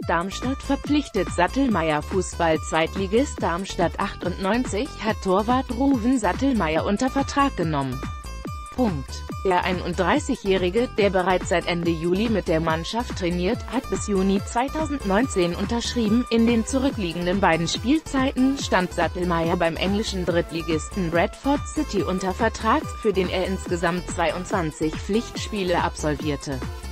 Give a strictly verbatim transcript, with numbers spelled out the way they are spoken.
Darmstadt verpflichtet Sattelmeier. Fußball-Zweitligist Darmstadt achtundneunzig hat Torwart Ruven Sattelmeier unter Vertrag genommen. Punkt. Der einunddreißigjährige, der bereits seit Ende Juli mit der Mannschaft trainiert, hat bis Juni zweitausendneunzehn unterschrieben. In den zurückliegenden beiden Spielzeiten stand Sattelmeier beim englischen Drittligisten Bradford City unter Vertrag, für den er insgesamt zweiundzwanzig Pflichtspiele absolvierte.